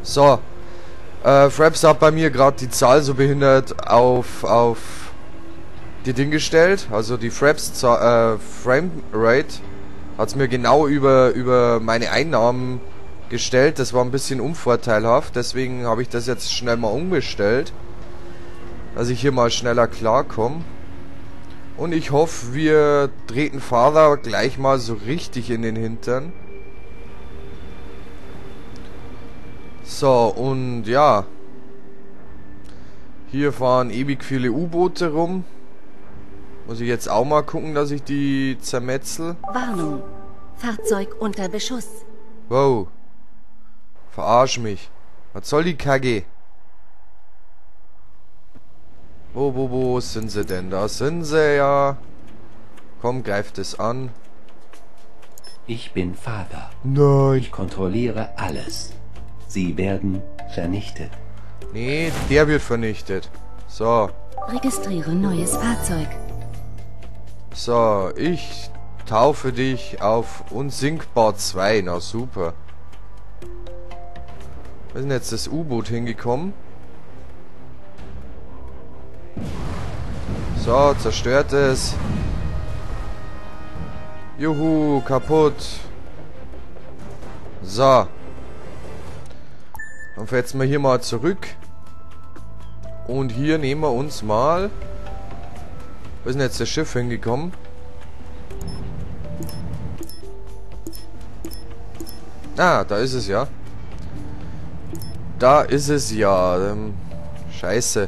So. Fraps hat bei mir gerade die Zahl so behindert auf die Ding gestellt. Also die Framerate hat es mir genau über meine Einnahmen gestellt. Das war ein bisschen unvorteilhaft. Deswegen habe ich das jetzt schnell mal umgestellt. Dass ich hier mal schneller klarkomme. Und ich hoffe, wir treten Father gleich mal so richtig in den Hintern. So, und ja. Hier fahren ewig viele U-Boote rum. Muss ich jetzt auch mal gucken, dass ich die zermetzel. Warnung. Fahrzeug unter Beschuss. Wow. Verarsch mich. Was soll die KG? Wo sind sie denn? Da sind sie ja. Komm, greift es an. Ich bin Father. Nein. Ich kontrolliere alles. Sie werden vernichtet. Nee, der wird vernichtet. So. Registriere neues Fahrzeug. So, ich taufe dich auf unsinkbar 2. Na super. Wo ist denn jetzt das U-Boot hingekommen? So, zerstört es. Juhu, kaputt. So. Dann fährt's wir hier mal zurück. Und hier nehmen wir uns mal... Wo ist denn jetzt das Schiff hingekommen? Ah, da ist es ja. Da ist es ja. Scheiße.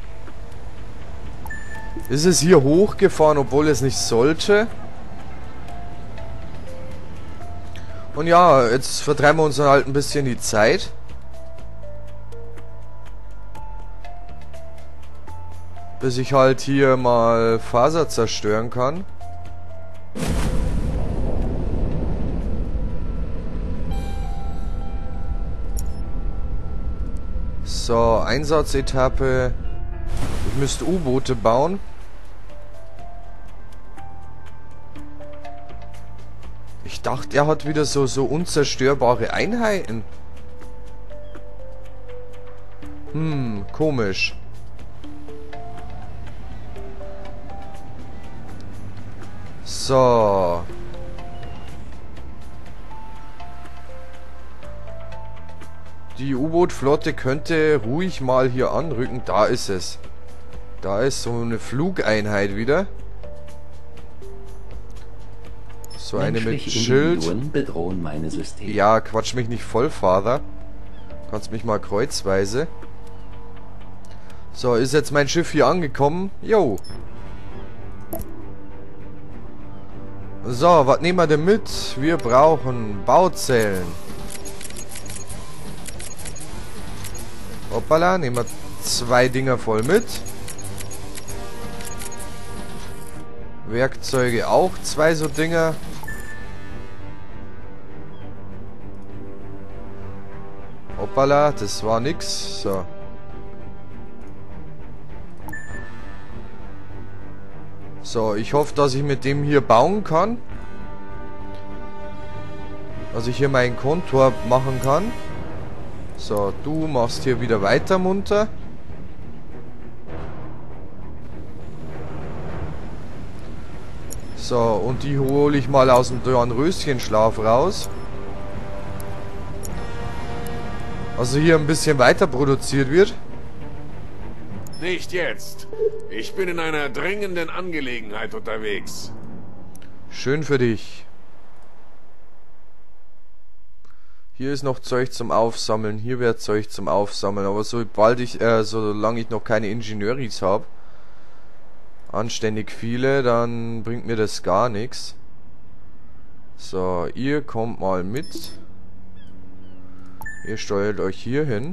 Ist es hier hochgefahren, obwohl es nicht sollte? Und ja, jetzt vertreiben wir uns halt ein bisschen die Zeit. Bis ich halt hier mal Faser zerstören kann. So, Einsatzetappe. Ich müsste U-Boote bauen. Ich dachte, er hat wieder so unzerstörbare Einheiten. Komisch. So. Die U-Boot-Flotte könnte ruhig mal hier anrücken. Da ist es. Da ist so eine Flugeinheit wieder. So eine mit Schild. Bedrohen meine Systeme. Ja, quatsch mich nicht voll, Father. Kannst mich mal kreuzweise. So, ist jetzt mein Schiff hier angekommen? Jo. So, was nehmen wir denn mit? Wir brauchen Bauzellen. Hoppala, nehmen wir 2 Dinger voll mit. Werkzeuge auch 2 so Dinger. Hoppala, das war nix. So. So, ich hoffe, dass ich mit dem hier bauen kann. Dass ich hier meinen Kontor machen kann. So, du machst hier wieder weiter munter. So, und die hole ich mal aus dem Dornröschenschlaf raus. Also hier ein bisschen weiter produziert wird. Nicht jetzt. Ich bin in einer dringenden Angelegenheit unterwegs. Schön für dich. Hier ist noch Zeug zum Aufsammeln. Hier wäre Zeug zum Aufsammeln. Aber solange ich noch keine Ingenieuris habe, anständig viele, dann bringt mir das gar nichts. So, ihr kommt mal mit. Ihr steuert euch hier hin.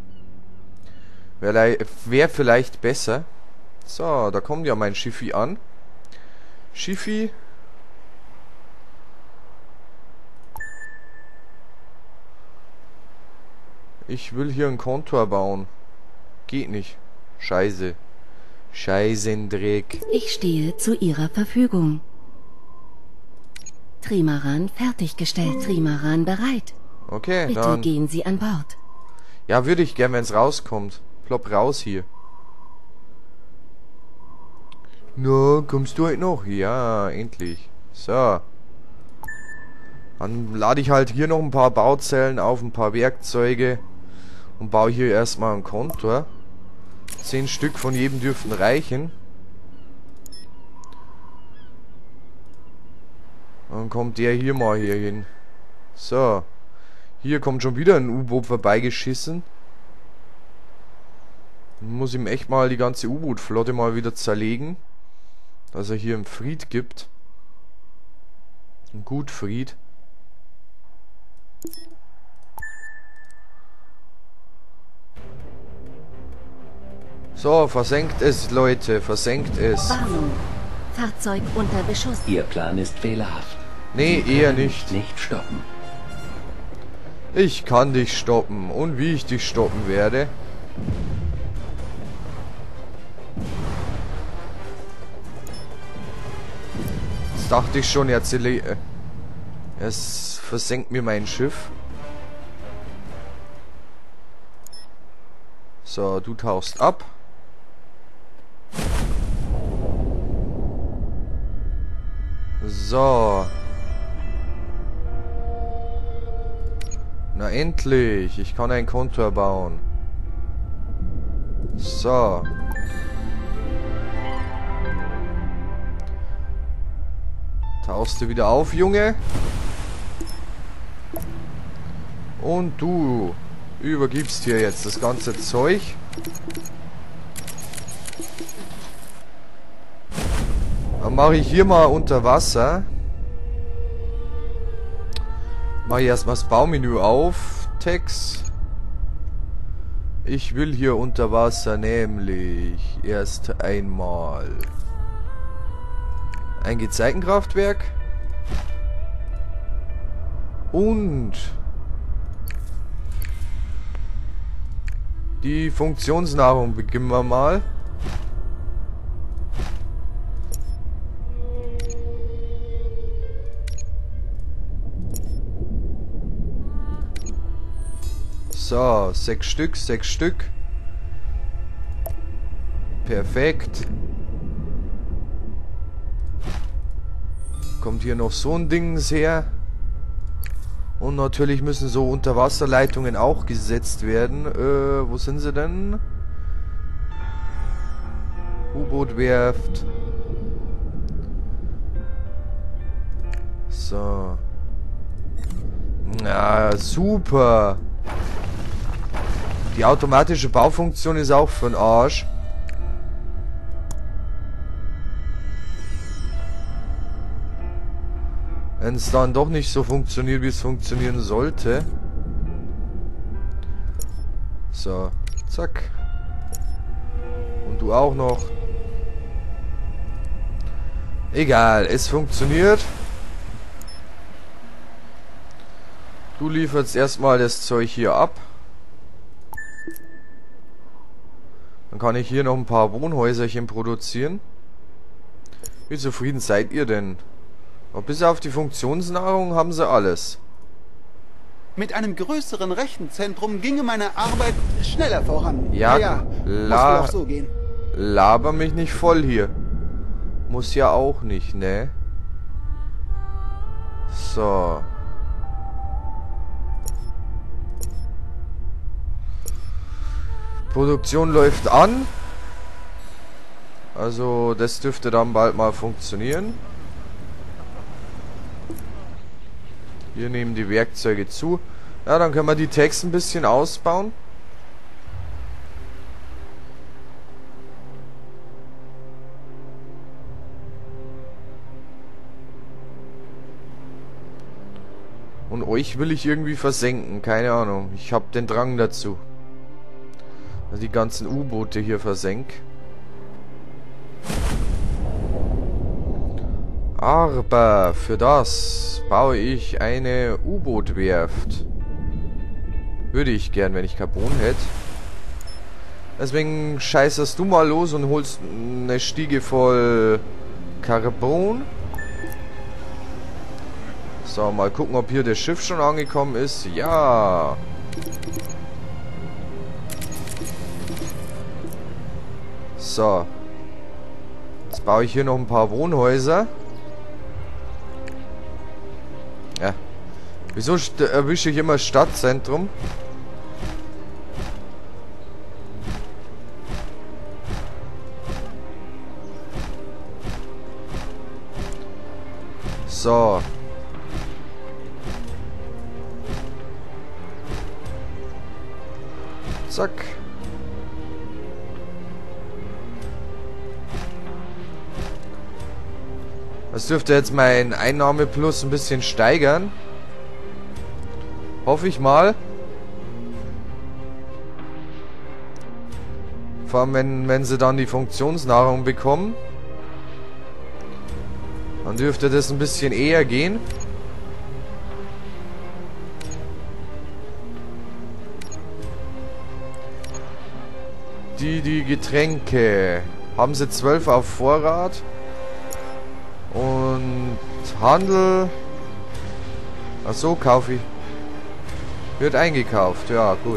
Wäre vielleicht besser. So, da kommt ja mein Schiffi an. Schiffi. Ich will hier ein Kontor bauen. Geht nicht. Scheiße. Scheißendreck. Ich stehe zu Ihrer Verfügung. Trimaran fertiggestellt. Trimaran bereit. Okay, Bitte dann... gehen Sie an Bord. Ja, würde ich gern, wenn es rauskommt. Plopp raus hier. Na, kommst du heute noch? Ja, endlich. So. Dann lade ich halt hier noch ein paar Bauzellen auf, ein paar Werkzeuge. Und baue hier erstmal einen Kontor. 10 Stück von jedem dürften reichen. Dann kommt der hier mal hier hin. So. Hier kommt schon wieder ein U-Boot vorbeigeschissen. Muss ihm echt mal die ganze U-Boot-Flotte mal wieder zerlegen. Dass er hier einen Fried gibt. Ein Gutfried. So, versenkt es, Leute. Versenkt es. Warnung. Fahrzeug unter Beschuss. Ihr Plan ist fehlerhaft. Nee, Sie eher können nicht. Nicht stoppen. Ich kann dich stoppen. Und wie ich dich stoppen werde. Das dachte ich schon, jetzt es versenkt mir mein Schiff. So, du tauchst ab. So. Na endlich. Ich kann ein Kontor bauen. So. Tauchst du wieder auf, Junge. Und du übergibst hier jetzt das ganze Zeug. Dann mache ich hier mal unter Wasser. Mache ich erstmal das Baumenü auf. Text. Ich will hier unter Wasser nämlich erst einmal ein Gezeitenkraftwerk und die Funktionsnahrung beginnen wir mal. So, 6 Stück, 6 Stück. Perfekt. Kommt hier noch so ein Dings her. Und natürlich müssen so Unterwasserleitungen auch gesetzt werden. Wo sind sie denn? U-Boot-Werft. So. Na, super. Die automatische Baufunktion ist auch für den Arsch. Wenn es dann doch nicht so funktioniert, wie es funktionieren sollte. So, zack. Und du auch noch. Egal, es funktioniert. Du lieferst erstmal das Zeug hier ab. Dann kann ich hier noch ein paar Wohnhäuserchen produzieren. Wie zufrieden seid ihr denn? Und bis auf die Funktionsnahrung haben sie alles. Mit einem größeren Rechenzentrum ginge meine Arbeit schneller voran. Ja, muss wohl auch so gehen. Laber mich nicht voll hier. Muss ja auch nicht, ne? So. Produktion läuft an. Also das dürfte dann bald mal funktionieren. Wir nehmen die Werkzeuge zu. Ja, dann können wir die Texte ein bisschen ausbauen. Und euch will ich irgendwie versenken. Keine Ahnung. Ich habe den Drang dazu. Also die ganzen U-Boote hier versenk. Aber für das baue ich eine U-Boot-Werft. Würde ich gern, wenn ich Carbon hätte. Deswegen scheißerst du mal los und holst eine Stiege voll Carbon. So, mal gucken, ob hier das Schiff schon angekommen ist. Ja. So. Jetzt baue ich hier noch ein paar Wohnhäuser. Ja. Wieso erwische ich immer Stadtzentrum? So. Zack. Das dürfte jetzt mein Einnahmeplus ein bisschen steigern. Hoffe ich mal. Vor allem, wenn sie dann die Funktionsnahrung bekommen. Dann dürfte das ein bisschen eher gehen. Die Getränke. Haben sie 12 auf Vorrat. Und Handel. Ach so, kaufe ich. Wird eingekauft. Ja, gut.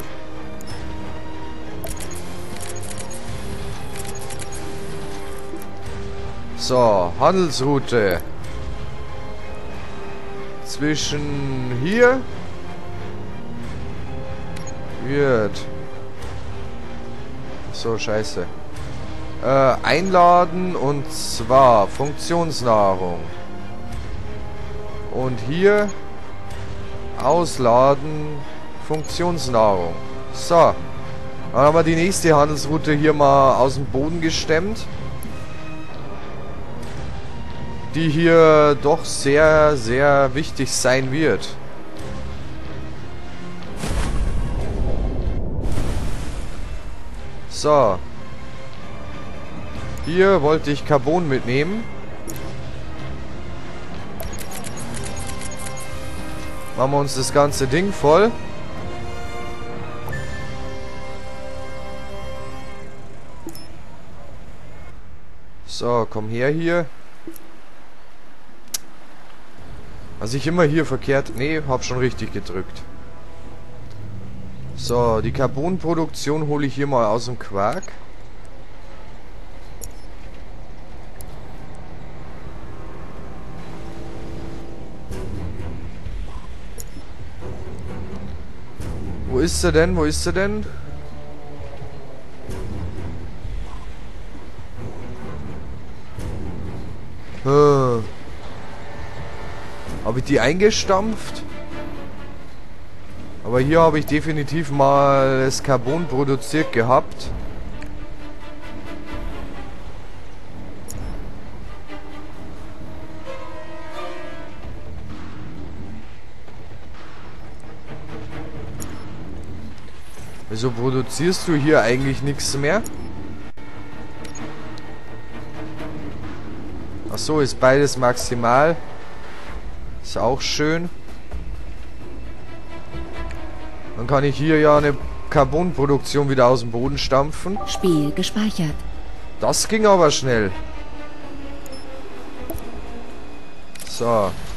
So, Handelsroute. Zwischen hier wird... So, scheiße. Einladen und zwar Funktionsnahrung. Und hier ausladen Funktionsnahrung. So. Dann haben wir die nächste Handelsroute hier mal aus dem Boden gestemmt. Die hier doch sehr, sehr wichtig sein wird. So. Hier wollte ich Carbon mitnehmen. Machen wir uns das ganze Ding voll. So, komm her hier. Also ich immer hier verkehrt... Nee, hab schon richtig gedrückt. So, die Carbonproduktion hole ich hier mal aus dem Quark. Wo ist sie denn? Wo ist sie denn? Habe ich die eingestampft? Aber hier habe ich definitiv mal das Carbon produziert gehabt. Wieso produzierst du hier eigentlich nichts mehr? Ach so, ist beides maximal. Ist auch schön. Dann kann ich hier ja eine Carbonproduktion wieder aus dem Boden stampfen. Spiel gespeichert. Das ging aber schnell. So.